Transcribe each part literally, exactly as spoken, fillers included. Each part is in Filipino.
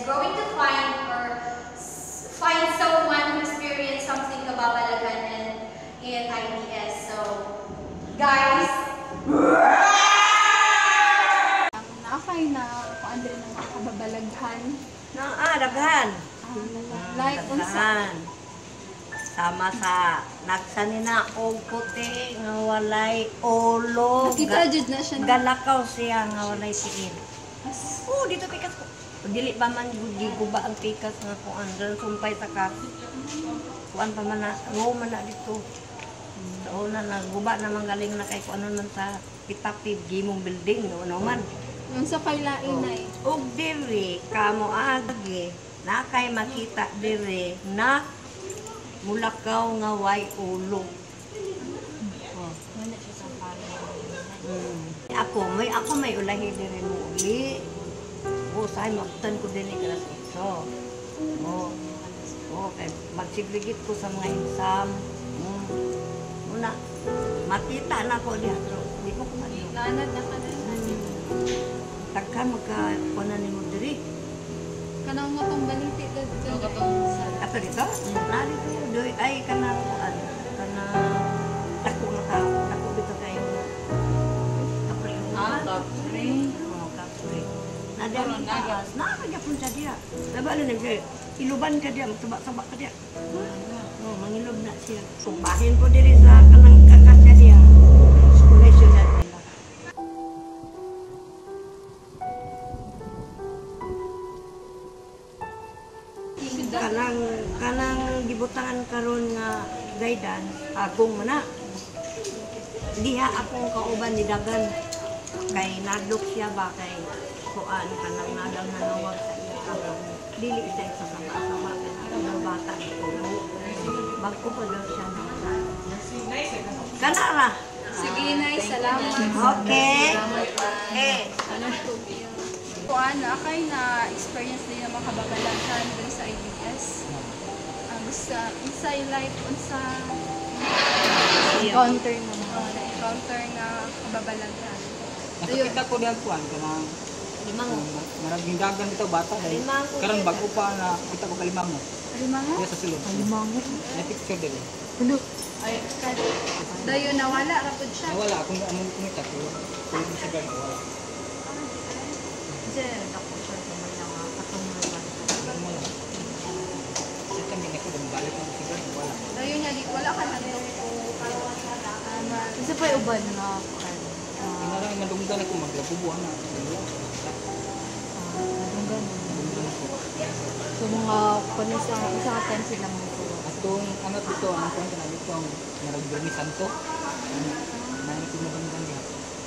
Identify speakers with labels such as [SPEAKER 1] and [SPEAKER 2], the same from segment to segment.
[SPEAKER 1] going to find or find someone who experienced something kababalagan in, in I D S. So, guys,
[SPEAKER 2] naakay na kung ano rin ang mga kababalaghan.
[SPEAKER 3] No, ah, daghan.
[SPEAKER 2] Ah, like, unsa?
[SPEAKER 3] Sama sa nagsanina og puti nga walay ulo.
[SPEAKER 2] Kita jud na siya.
[SPEAKER 3] Galakaw siya nga walay tiil. Oh, dito pikas ko. Dili pa man gudi guba ang pikas nga kuan dal sumpay ta ka. Kuan pa man na, ro man na dito. So na naguba na galing na kay kuan man sa pitapid gimong building no no man.
[SPEAKER 2] Unsa kay lain ay?
[SPEAKER 3] Og diri kamo agi na kay makita diri na mulakaw nga way ulo. Oh. Hmm. Ako may ako may ulahi diri mo uli. Oh, say magtan ko din ni class ito. Oh. Oh, kay magsigligit ko sa mga exam. Hmm. Una makita na ko diha pero di ko kumali.
[SPEAKER 2] Nanad na kanan.
[SPEAKER 3] Takkan magka kunan nimo diri.
[SPEAKER 2] Kanang mo tong baliti dito.
[SPEAKER 3] Ato dito? Nari ko doy ay kanang kuan kanang dako na ka dako dito kayo. Kapre.
[SPEAKER 2] Ah, kapre.
[SPEAKER 3] Oh, kapre. Nada ni taas. Na kaya pun sa dia. Labalo ni kay iluban ka dia, magtubak-tubak ka dia. Oh, mangilob na siya. Sumbahin po diri sa kanang kakasya dia. Kulay syudad nila. Kanang kanang gibutangan karon nga guidance akong mana diha akong kauban ni dagan kay nadlok siya ba kay kuan kanang nadaw nanawag sa iya kanang dili siya sa sama-sama kanang bata ko bagko pa daw siya kanara.
[SPEAKER 2] Sige nay, salamat.
[SPEAKER 3] Okay. Eh,
[SPEAKER 2] Ano to? Kuan na kay na experience din ang mga kababalaghan diri sa I D S. Ah, basta inside life unsa encounter na mga encounter na kababalaghan.
[SPEAKER 4] Nakakita ko diyan kuan kanang
[SPEAKER 3] limang
[SPEAKER 4] maraming dagan dito bata dahil karon bago pa na kita ko kalimang mo.
[SPEAKER 2] Limang mo?
[SPEAKER 4] Diya sa sulod.
[SPEAKER 2] Limang mo?
[SPEAKER 4] Na picture dili.
[SPEAKER 2] Ano? Ay, dayo nawala ra pud siya.
[SPEAKER 4] Wala akong among kumita ko. Kung sa gan wala.
[SPEAKER 3] Sir, ako siya sa may mga katungan.
[SPEAKER 4] Wala. Sa kanya ko dum balik ko sa gan wala.
[SPEAKER 2] Dayo niya di wala ka nandong ko karon sa daan.
[SPEAKER 3] Kasi pa uban na kuan.
[SPEAKER 4] Inarang madunggan ako maglabubuan na.
[SPEAKER 3] Nadunggan. So mga kuno sa isa ka ten silang mo.
[SPEAKER 4] Atong anak dito ang kuan kana dito ang naragdani santo. May ko madunggan diha.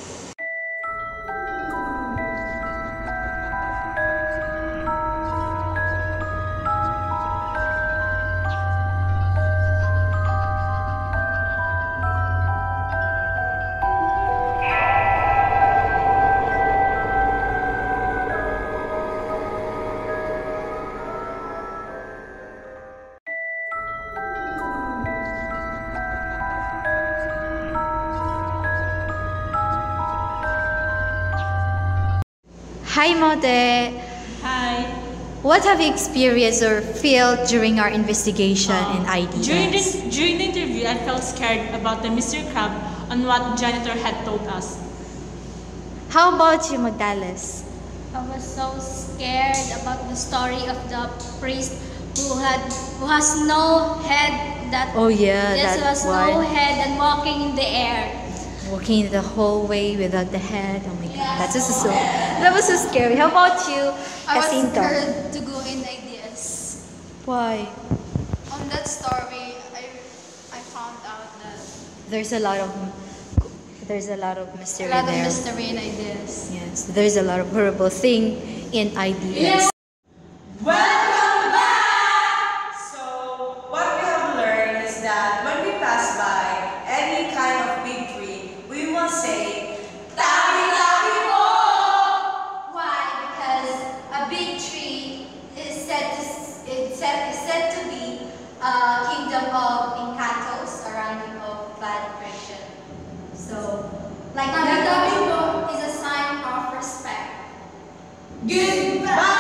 [SPEAKER 1] hi Mode.
[SPEAKER 5] Hi.
[SPEAKER 1] What have you experienced or felt during our investigation
[SPEAKER 5] Um,
[SPEAKER 1] in I D S?
[SPEAKER 5] During the, during the interview, I felt scared about the mystery crab on what janitor had told us.
[SPEAKER 1] How about you, Magdales?
[SPEAKER 6] I was so scared about the story of the priest who had who has no head that
[SPEAKER 1] Oh yeah,
[SPEAKER 6] yes,
[SPEAKER 1] that
[SPEAKER 6] has no
[SPEAKER 1] one.
[SPEAKER 6] head and walking in the air.
[SPEAKER 1] Walking the whole way without the head. Oh my god, that's just so. That was so scary. How about you,
[SPEAKER 2] I was
[SPEAKER 1] Jacinto?
[SPEAKER 2] scared to go in I D S.
[SPEAKER 1] Why?
[SPEAKER 2] On that story, I I found out that
[SPEAKER 1] There's a lot of there's a lot of mystery
[SPEAKER 2] a lot of
[SPEAKER 1] there.
[SPEAKER 2] mystery in I D S.
[SPEAKER 1] Yes, there's a lot of horrible thing in I D S.
[SPEAKER 7] Welcome back! So, what we have learned is that when we pass by any kind of big tree, we will say, Tabi-tabi po!
[SPEAKER 1] Why? Because a big tree is said to is said, is said to be a kingdom of encanto, surrounding of bad pressure. So, like
[SPEAKER 2] Tabi-tabi
[SPEAKER 1] tabi is a sign of respect.
[SPEAKER 7] Goodbye!